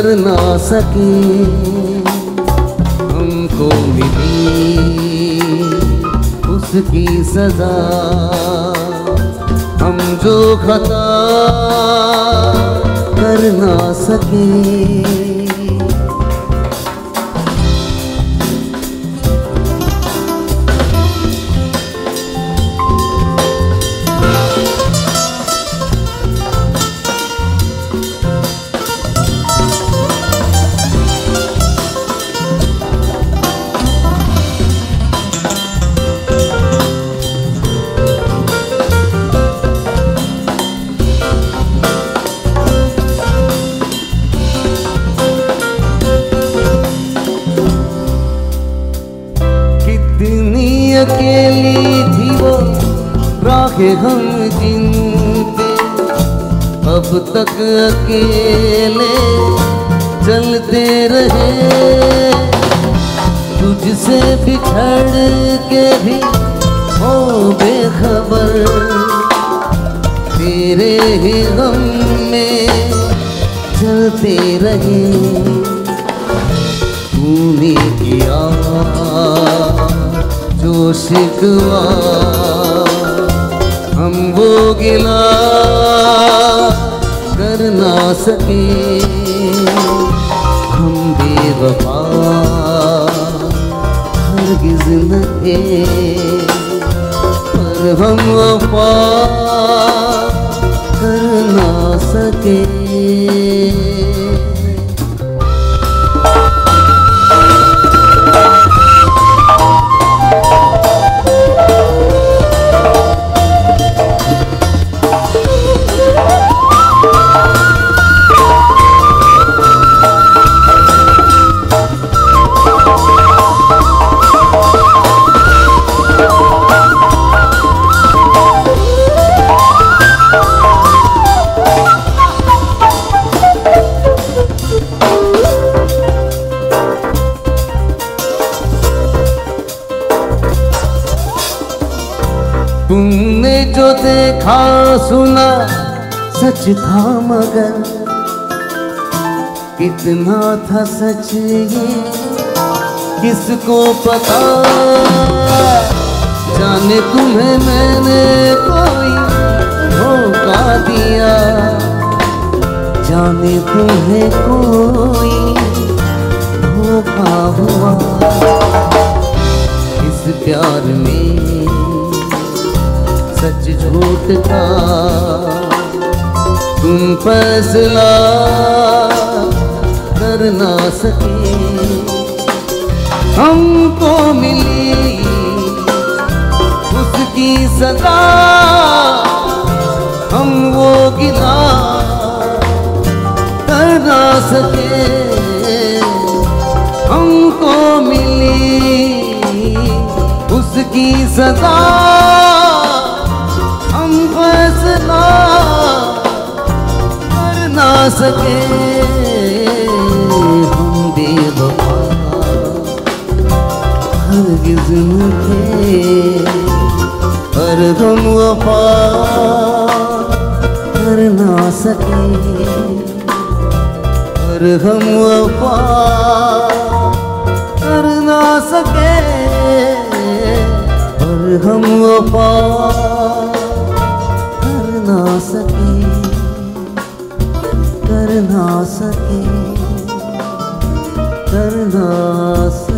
कर ना सके। हमको मिली उसकी सजा, हम जो खता कर ना सके। अकेली थी वो राहें हम जिनपे, अब तक अकेले चलते रहे। तुझसे बिछड़ के भी हो बेखबर, तेरे ही गम में चलते रहे। तूने किया जो शिकवा, हम वो गिला कर ना सके। हम बेवफा हरगिज़ न थे, पर हम वफा कर ना सके। तुमने जो देखा सुना सच था, मगर कितना था सच ये किसको पता। जाने तुम्हें मैंने कोई धोखा दिया, जाने तुम्हें कोई धोखा हुआ। इस प्यार में सच झूठ का तुम फैसला कर ना सके। हमको मिली उसकी सजा, हम वो गिला कर ना सके। हमको मिली उसकी सजा, हम फैसला कर ना सके। हम बेवफा हरगिज़ न थे, पर हम वफा कर ना सके। पर हम वफा कर ना सके, पर हम वफा ना सके, कर ना सके, कर ना सके।